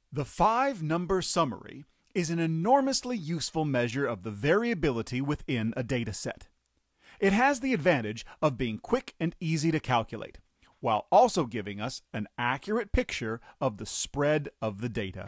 The 5-number summary is an enormously useful measure of the variability within a dataset. It has the advantage of being quick and easy to calculate, while also giving us an accurate picture of the spread of the data.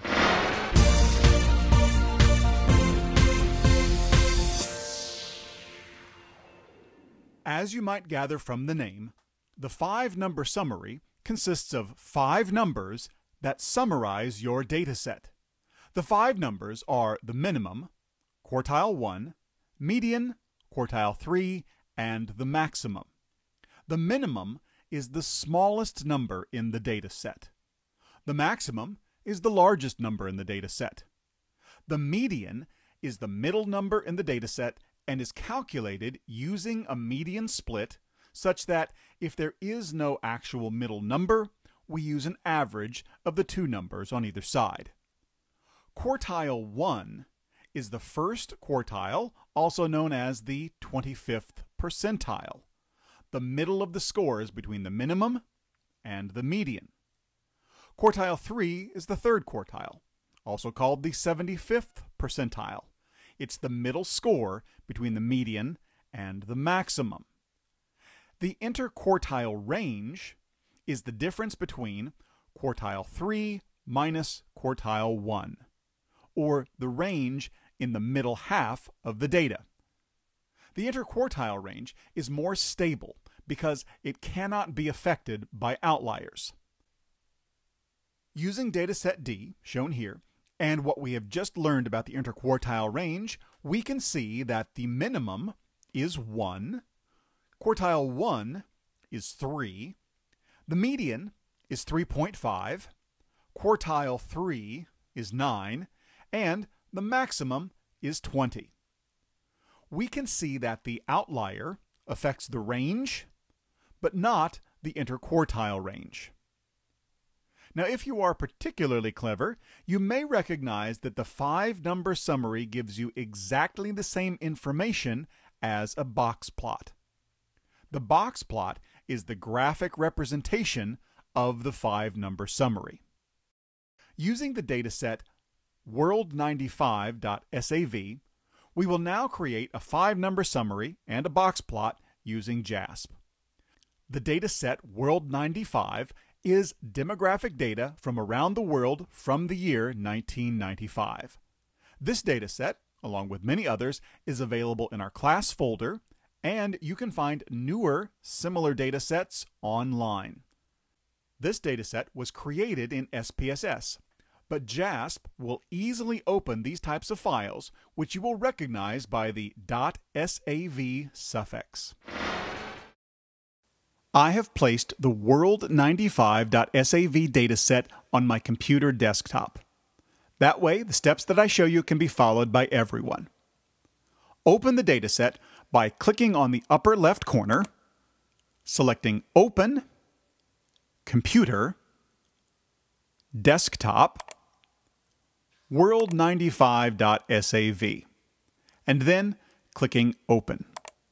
As you might gather from the name, the 5-number summary consists of 5 numbers that summarize your dataset. The 5 numbers are the minimum, quartile 1, median, quartile 3, and the maximum. The minimum is the smallest number in the dataset. The maximum is the largest number in the dataset. The median is the middle number in the dataset and is calculated using a median split such that if there is no actual middle number, we use an average of the 2 numbers on either side. Quartile 1 is the first quartile, also known as the 25th percentile, the middle of the scores between the minimum and the median. Quartile 3 is the third quartile, also called the 75th percentile. It's the middle score between the median and the maximum. The interquartile range is the difference between quartile 3 minus quartile 1, or the range in the middle half of the data. The interquartile range is more stable because it cannot be affected by outliers. Using dataset D, shown here, and what we have just learned about the interquartile range, we can see that the minimum is 1, quartile 1 is 3, the median is 3.5, quartile 3 is 9, and the maximum is 20. We can see that the outlier affects the range, but not the interquartile range. Now, if you are particularly clever, you may recognize that the 5-number summary gives you exactly the same information as a box plot. The box plot is the graphic representation of the 5-number summary. Using the dataset World95.SAV, we will now create a 5-number summary and a box plot using JASP. The dataset World95 is demographic data from around the world from the year 1995. This dataset, along with many others, is available in our class folder, and you can find newer similar datasets online. This dataset was created in SPSS, but JASP will easily open these types of files, which you will recognize by the .sav suffix. I have placed the World95.SAV dataset on my computer desktop. That way, the steps that I show you can be followed by everyone. Open the dataset by clicking on the upper left corner, selecting Open, Computer, Desktop, World95.SAV, and then clicking Open.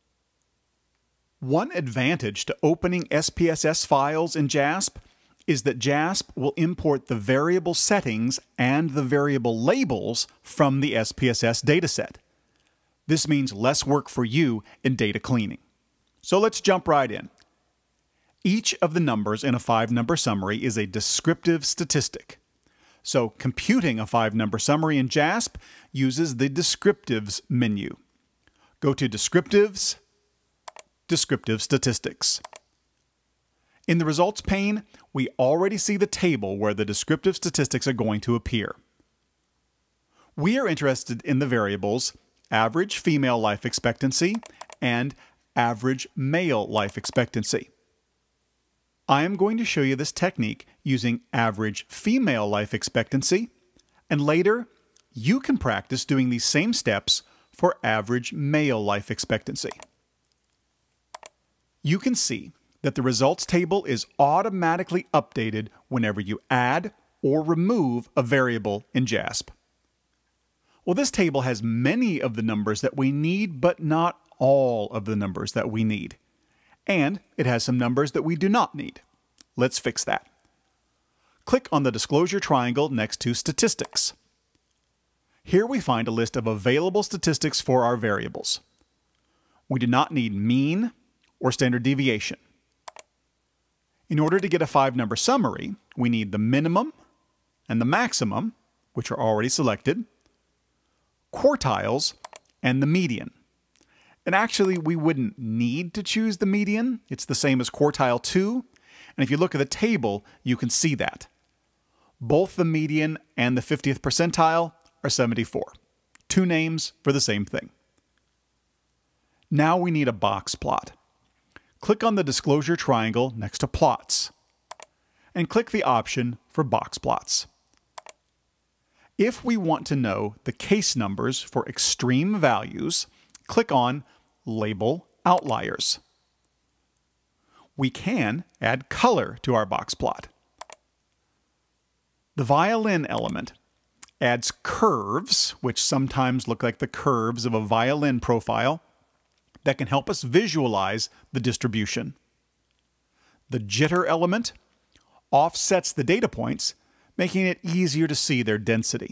One advantage to opening SPSS files in JASP is that JASP will import the variable settings and the variable labels from the SPSS dataset. This means less work for you in data cleaning. So let's jump right in. Each of the numbers in a 5-number summary is a descriptive statistic. So computing a 5-number summary in JASP uses the Descriptives menu. Go to Descriptives, Descriptive Statistics. In the results pane, we already see the table where the descriptive statistics are going to appear. We are interested in the variables average female life expectancy and average male life expectancy. I am going to show you this technique using average female life expectancy, and later you can practice doing these same steps for average male life expectancy. You can see that the results table is automatically updated whenever you add or remove a variable in JASP. Well, this table has many of the numbers that we need, but not all of the numbers that we need. And it has some numbers that we do not need. Let's fix that. click on the disclosure triangle next to Statistics. Here we find a list of available statistics for our variables. We do not need mean or standard deviation. In order to get a 5-number summary, we need the minimum and the maximum, which are already selected, quartiles, and the median. And actually, we wouldn't need to choose the median. It's the same as quartile 2. And if you look at the table, you can see that. Both the median and the 50th percentile are 74. 2 names for the same thing. Now we need a box plot. Click on the disclosure triangle next to Plots, and click the option for box plots. If we want to know the case numbers for extreme values, click on Label Outliers. We can add color to our box plot. The violin element adds curves, which sometimes look like the curves of a violin profile, that can help us visualize the distribution. The jitter element offsets the data points, making it easier to see their density.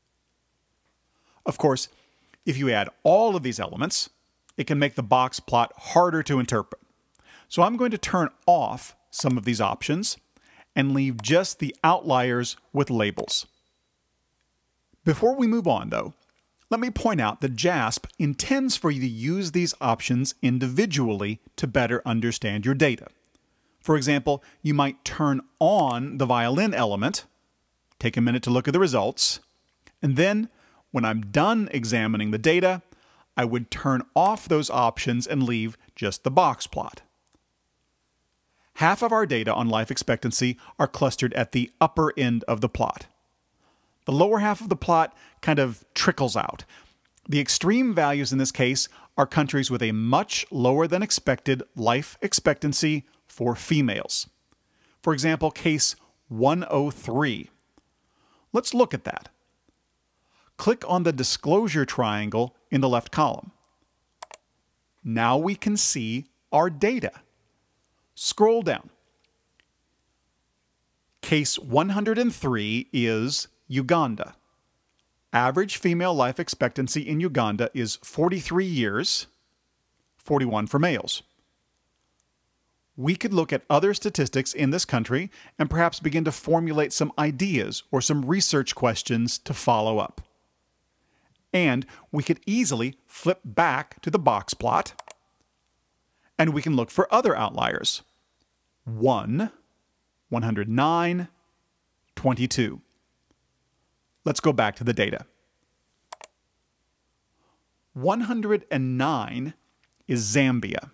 Of course, if you add all of these elements, it can make the box plot harder to interpret. So I'm going to turn off some of these options and leave just the outliers with labels. Before we move on, though, let me point out that JASP intends for you to use these options individually to better understand your data. For example, you might turn on the violin element, take a minute to look at the results, and then, when I'm done examining the data, I would turn off those options and leave just the box plot. Half of our data on life expectancy are clustered at the upper end of the plot. The lower half of the plot kind of trickles out. The extreme values in this case are countries with a much lower than expected life expectancy for females. For example, case 103. Let's look at that. Click on the disclosure triangle in the left column. Now we can see our data. Scroll down. Case 103 is Uganda. Average female life expectancy in Uganda is 43 years, 41 for males. We could look at other statistics in this country and perhaps begin to formulate some ideas or some research questions to follow up. And we could easily flip back to the box plot, and we can look for other outliers. 1, 109, 22. Let's go back to the data. 109 is Zambia.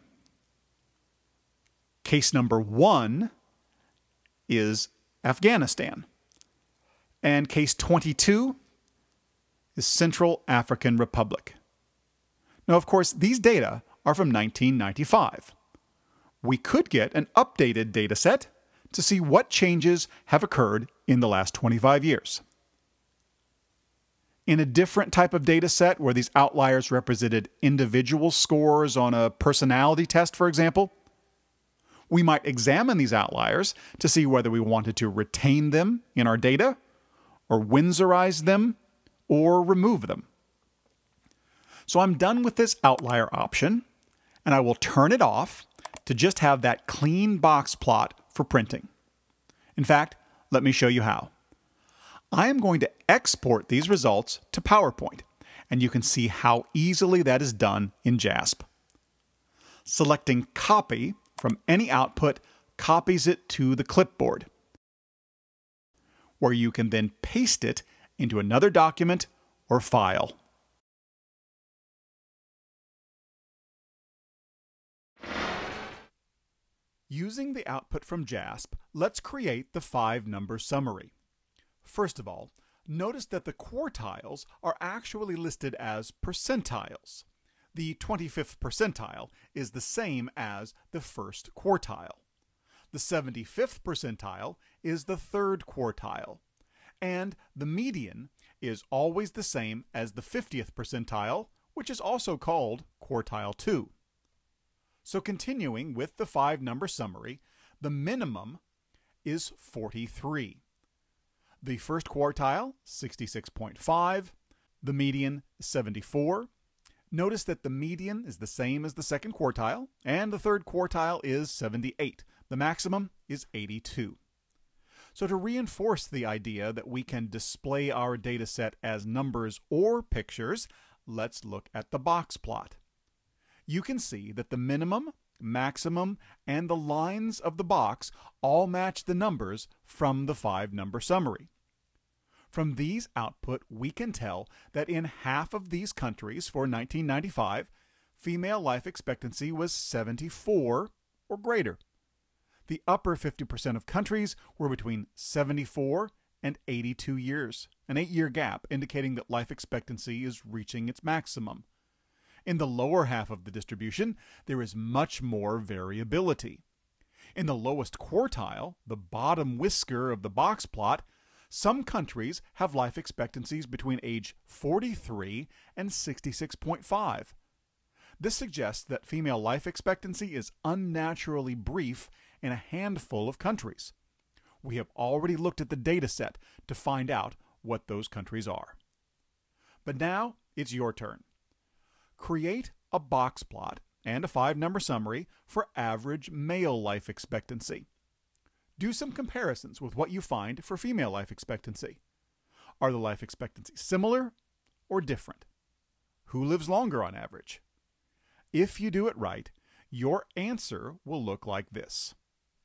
Case number 1 is Afghanistan. And case 22 is Central African Republic. Now, of course, these data are from 1995. We could get an updated data set to see what changes have occurred in the last 25 years. In a different type of data set where these outliers represented individual scores on a personality test, for example, we might examine these outliers to see whether we wanted to retain them in our data, or Winsorize them, or remove them. So I'm done with this outlier option, and I will turn it off to just have that clean box plot for printing. In fact, let me show you how. I am going to export these results to PowerPoint, and you can see how easily that is done in JASP. Selecting Copy from any output copies it to the clipboard, where you can then paste it into another document or file. Using the output from JASP, let's create the 5-number summary. First of all, notice that the quartiles are actually listed as percentiles. The 25th percentile is the same as the first quartile. The 75th percentile is the third quartile. And the median is always the same as the 50th percentile, which is also called quartile 2. So continuing with the 5-number summary, the minimum is 43. The first quartile, 66.5. The median, 74. Notice that the median is the same as the second quartile, and the third quartile is 78. The maximum is 82. So to reinforce the idea that we can display our data set as numbers or pictures, let's look at the box plot. You can see that the minimum, maximum, and the lines of the box all match the numbers from the 5-number summary. From these output, we can tell that in half of these countries for 1995, female life expectancy was 74 or greater. The upper 50% of countries were between 74 and 82 years, an 8-year gap indicating that life expectancy is reaching its maximum. In the lower half of the distribution, there is much more variability. In the lowest quartile, the bottom whisker of the box plot, some countries have life expectancies between age 43 and 66.5. This suggests that female life expectancy is unnaturally brief in a handful of countries. We have already looked at the data set to find out what those countries are. But now it's your turn. Create a box plot and a 5-number summary for average male life expectancy. Do some comparisons with what you find for female life expectancy. Are the life expectancies similar or different? Who lives longer on average? If you do it right, your answer will look like this.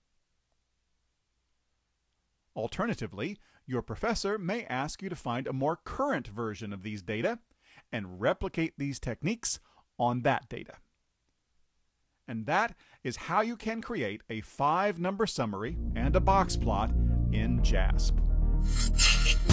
Alternatively, your professor may ask you to find a more current version of these data and replicate these techniques on that data. And that is how you can create a 5-number summary and a box plot in JASP.